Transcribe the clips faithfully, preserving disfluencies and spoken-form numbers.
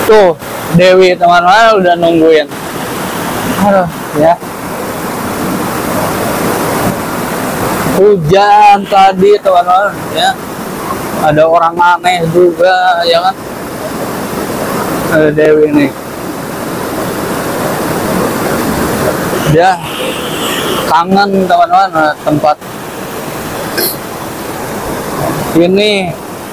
Tuh, Dewi teman-teman udah nungguin. Aduh, ya. Hujan tadi teman-teman, ya. Ada orang aneh juga, ya kan? Ada Dewi nih. Dia kangen teman-teman tempat ini.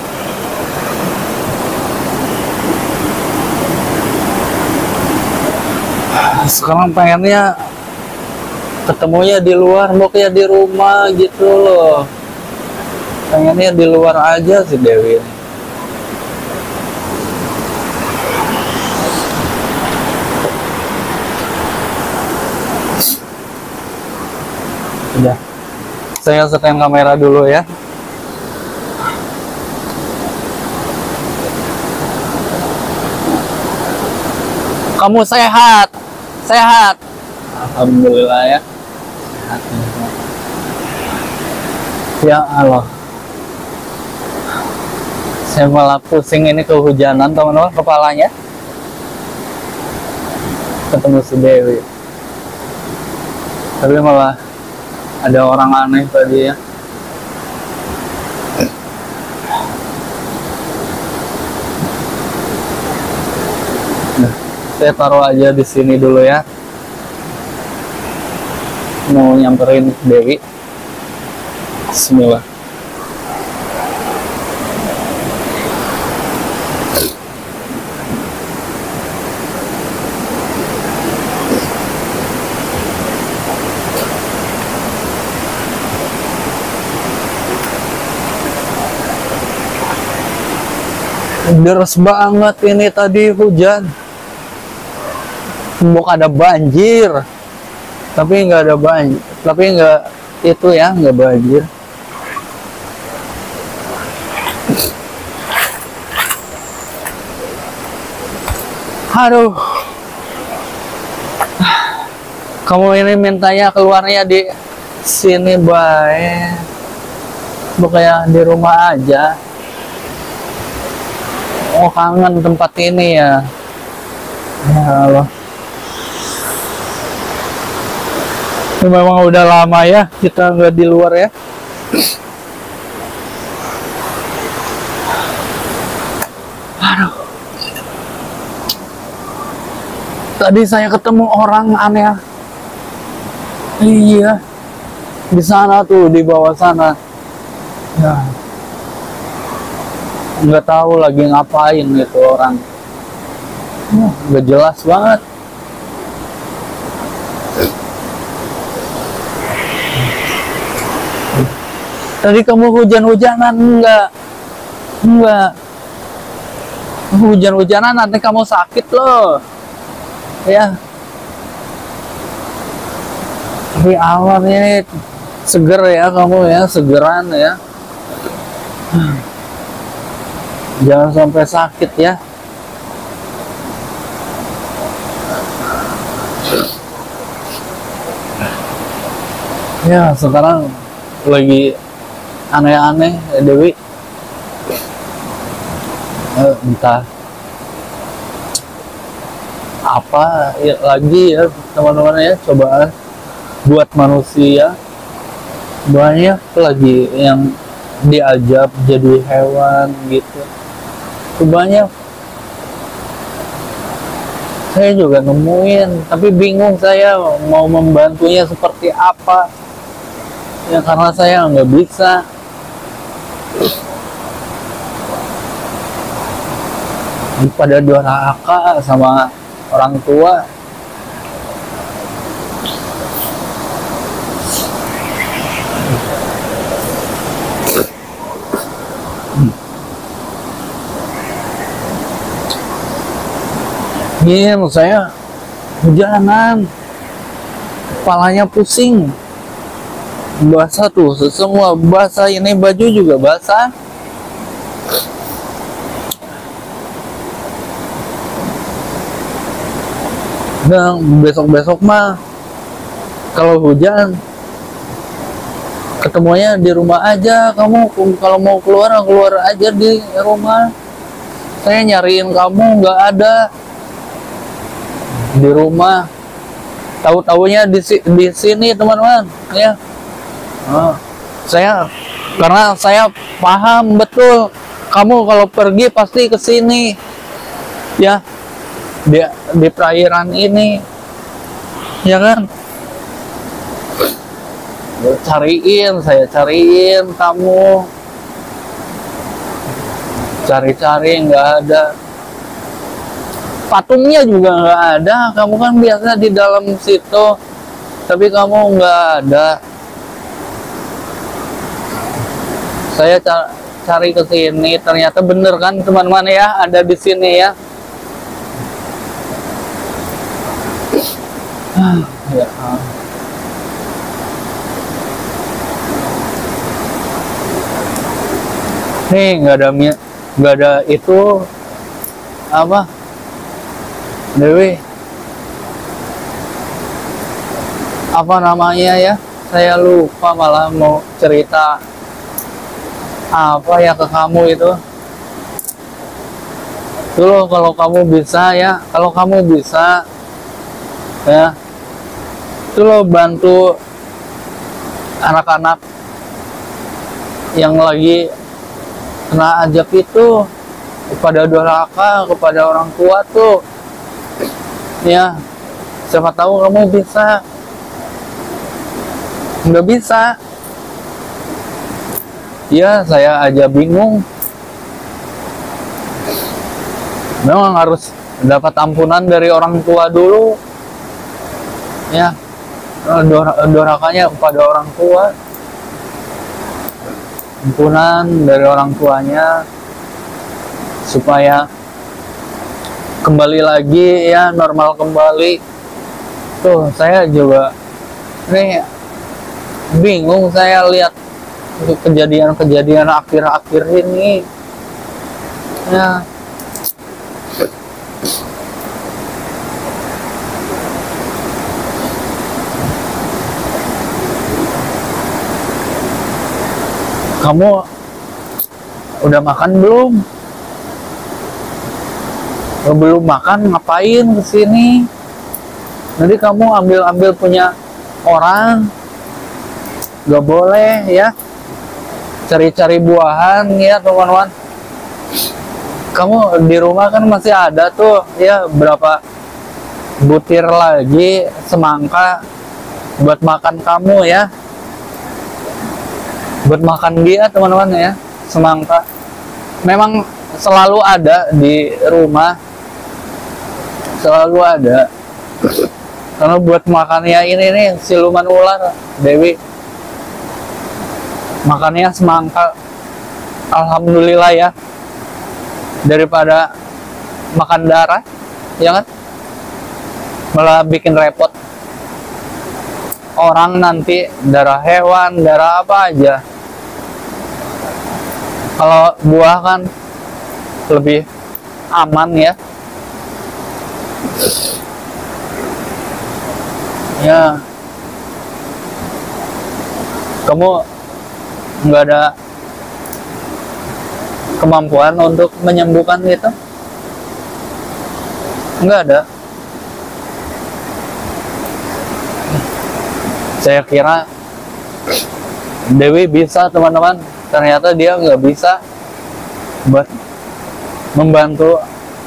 Sekarang pengennya ketemunya di luar, mau kayak di rumah gitu loh. Pengennya di luar aja sih Dewi. Udah, saya setel kamera dulu ya. Kamu sehat, sehat. Alhamdulillah ya. Sehat. Ya Allah. Saya malah pusing ini kehujanan teman-teman kepalanya. Ketemu si Dewi. Tapi malah ada orang aneh tadi ya. Nah, saya taruh aja di sini dulu ya. Mau nyamperin Dewi. Bismillah. Deras banget ini tadi hujan. Mau ada banjir, tapi nggak ada banjir, tapi nggak itu ya, nggak banjir. Aduh, kamu ini mintanya keluarnya di sini baik, bukannya di rumah aja. Oh, kangen tempat ini ya. Ya Allah. Ini memang udah lama ya kita nggak di luar ya. Aduh. Tadi saya ketemu orang aneh. Iya. Di sana tuh, di bawah sana. Ya. Nggak tahu lagi ngapain gitu orang. Nggak jelas banget. Tadi kamu hujan-hujanan enggak? Enggak. Hujan-hujanan nanti kamu sakit loh. Ya. Tapi awalnya seger ya kamu ya, segeran ya. Jangan sampai sakit ya. Ya, sekarang lagi aneh-aneh Dewi. Eh, entah apa ya, lagi ya teman-teman ya, cobaan buat manusia. Banyak lagi yang diajak jadi hewan gitu. Banyak. Saya juga nemuin, tapi bingung saya mau membantunya seperti apa. Ya karena saya nggak bisa. Pada durhaka sama orang tua. Iya, saya hujanan, kepalanya pusing, basah tuh, semua basah, ini baju juga basah. Dan besok-besok mah kalau hujan ketemunya di rumah aja. Kamu kalau mau keluar keluar aja di rumah. Saya nyariin kamu nggak ada di rumah. Tahu-taunya di si- di sini teman-teman ya. Oh, saya karena saya paham betul kamu kalau pergi pasti ke sini ya, di di perairan ini ya kan. Cariin, saya cariin kamu, cari-cari nggak ada, patungnya juga nggak ada. Kamu kan biasa di dalam situ, tapi kamu nggak ada. Saya ca- cari ke sini, ternyata bener kan teman-teman ya, ada di sini ya. Ya. Nih nggak ada mi- nggak ada itu apa, Dewi, apa namanya ya, saya lupa malah mau cerita apa ya ke kamu itu. Dulu kalau kamu bisa ya, kalau kamu bisa ya, itu lo bantu anak-anak yang lagi kena ajab itu, kepada durhaka kepada orang tua tuh ya. Siapa tahu kamu bisa. Nggak bisa ya, saya aja bingung. Memang harus dapat ampunan dari orang tua dulu ya, Dor- durhakanya kepada orang tua, ampunan dari orang tuanya supaya kembali lagi ya, normal kembali. Tuh saya juga nih bingung, saya lihat kejadian-kejadian akhir-akhir ini ya. Kamu udah makan belum? Kalau belum makan ngapain kesini? Nanti kamu ambil-ambil punya orang, gak boleh ya. Cari-cari buahan ya teman-teman. Kamu di rumah kan masih ada tuh ya berapa butir lagi semangka buat makan kamu ya, buat makan dia teman-teman ya. Semangka memang selalu ada di rumah, selalu ada. Karena buat makannya ini nih siluman ular, Dewi makannya semangka. Alhamdulillah ya, daripada makan darah ya kan, malah bikin repot orang nanti, darah hewan, darah apa aja. Kalau buah kan lebih aman ya. Ya, kamu nggak ada kemampuan untuk menyembuhkan itu? Nggak ada. Saya kira Dewi bisa teman-teman, ternyata dia nggak bisa buat membantu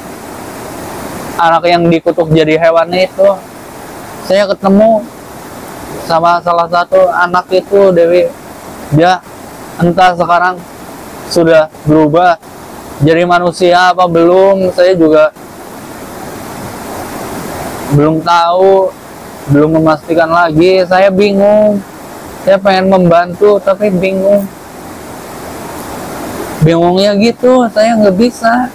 anak yang dikutuk jadi hewan itu. Saya ketemu sama salah satu anak itu, Dewi, dia entah sekarang sudah berubah jadi manusia apa belum, saya juga belum tahu, belum memastikan lagi. Saya bingung, saya pengen membantu tapi bingung, bingungnya gitu, saya nggak bisa.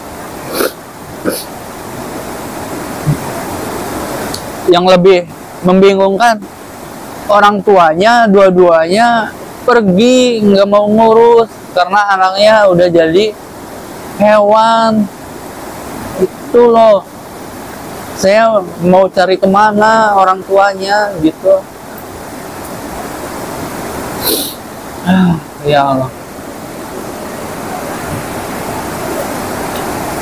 Yang lebih membingungkan, orang tuanya dua-duanya pergi, nggak mau ngurus karena anaknya udah jadi hewan. Itu loh, saya mau cari kemana orang tuanya gitu. Ya Allah.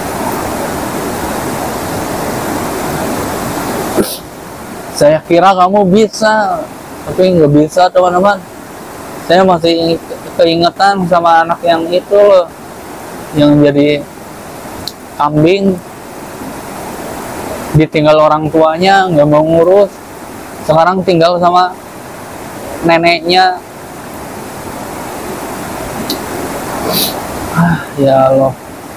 Saya kira kamu bisa, tapi nggak bisa teman-teman. Saya masih keingetan sama anak yang itu loh, yang jadi kambing, ditinggal orang tuanya, nggak mau ngurus, sekarang tinggal sama neneknya. Ah, ya Allah.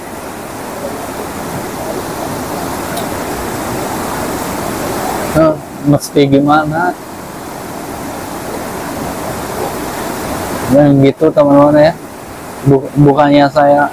Nah, mesti gimana? Dan gitu teman-teman ya. Bukannya saya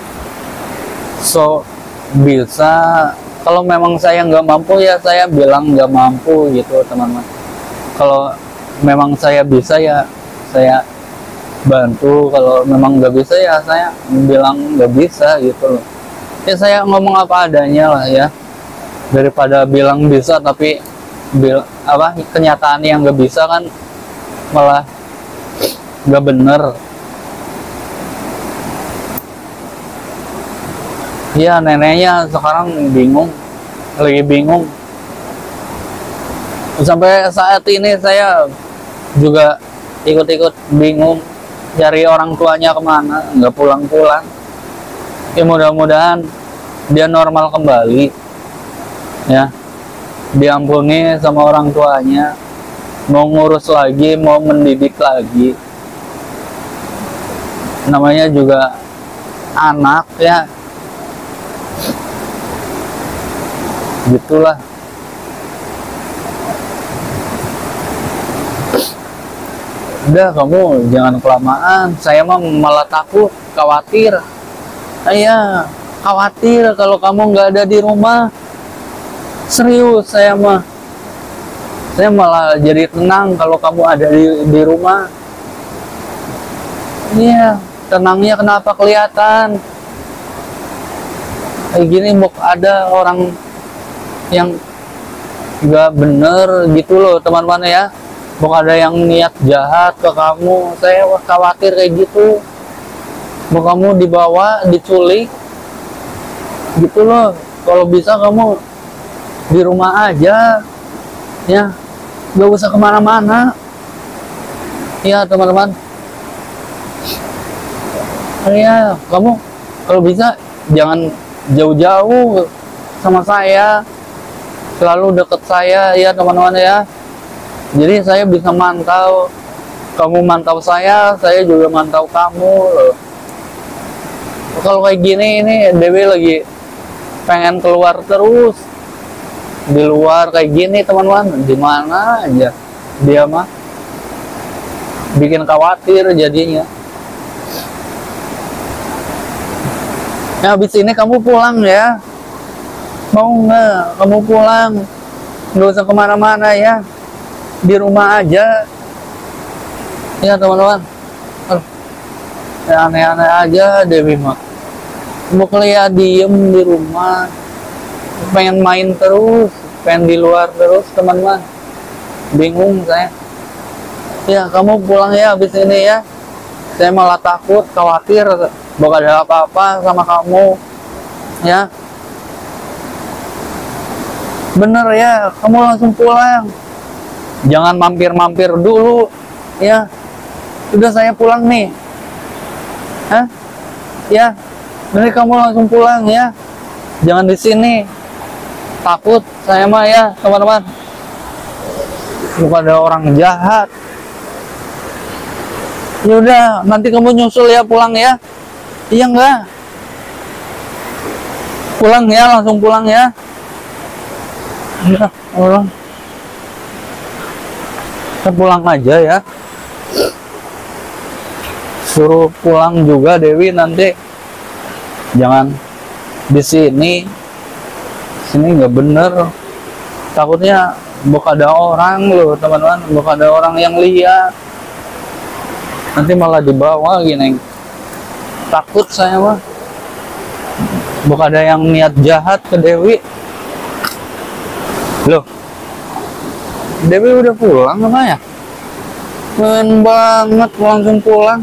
so bisa, kalau memang saya nggak mampu ya saya bilang nggak mampu gitu teman-teman. Kalau memang saya bisa ya saya bantu, kalau memang nggak bisa ya saya bilang nggak bisa gitu loh. Ya saya ngomong apa adanya lah ya, daripada bilang bisa tapi bil apa kenyataan yang nggak bisa kan malah nggak bener. Ya neneknya sekarang bingung, lagi bingung. Sampai saat ini saya juga ikut-ikut bingung cari orang tuanya kemana, nggak pulang-pulang. Ya mudah-mudahan dia normal kembali, ya diampuni sama orang tuanya, mau ngurus lagi, mau mendidik lagi. Namanya juga anak ya, gitulah. Udah, kamu jangan kelamaan, saya mah malah takut, khawatir. Saya khawatir kalau kamu nggak ada di rumah. Serius saya mah, saya malah jadi tenang kalau kamu ada di, di rumah. Iya, tenangnya kenapa kelihatan kayak gini? Mau ada orang yang nggak bener gitu loh teman-teman ya, mau ada yang niat jahat ke kamu. Saya khawatir kayak gitu, mau kamu dibawa, diculik gitu loh. Kalau bisa kamu di rumah aja ya, nggak usah kemana-mana ya teman-teman. Ya kamu kalau bisa jangan jauh-jauh sama saya, selalu deket saya ya teman-teman ya. Jadi saya bisa mantau, kamu mantau saya, saya juga mantau kamu loh. Kalau kayak gini ini Dewi lagi pengen keluar terus, di luar kayak gini teman-teman, di mana aja dia mah bikin khawatir jadinya. Nah, habis ini kamu pulang ya, mau nggak kamu pulang, nggak usah kemana-mana ya, di rumah aja ya teman-teman. Ya, aneh-aneh aja Dewi mah, mau kuliah diem di rumah, pengen main terus, pengen di luar terus teman-teman. Bingung saya. Ya kamu pulang ya habis ini ya, saya malah takut, khawatir bakal ada apa-apa sama kamu ya. Bener ya, kamu langsung pulang, jangan mampir-mampir dulu ya. Sudah saya pulang nih. Hah? Ya, nanti kamu langsung pulang ya, jangan di sini. Takut saya mah ya teman-teman, bukan ada orang jahat. Ya udah, nanti kamu nyusul ya pulang ya. Iya enggak? Pulang ya, langsung pulang ya. Ya, pulang. Kita pulang aja ya. Suruh pulang juga Dewi nanti. Jangan di sini. Sini nggak bener. Takutnya bukan ada orang loh teman-teman, bukan ada orang yang lihat. Nanti malah dibawa gini. Takut saya mah. Bukan ada yang niat jahat ke Dewi. Loh, Dewi udah pulang apa ya? Keren banget langsung pulang.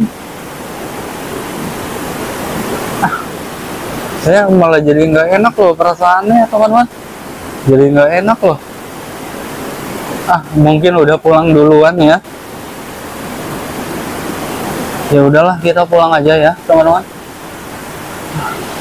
Ah, saya malah jadi nggak enak loh perasaannya teman-teman. Jadi nggak enak loh. Ah, mungkin udah pulang duluan ya. Ya udahlah, kita pulang aja ya, teman-teman.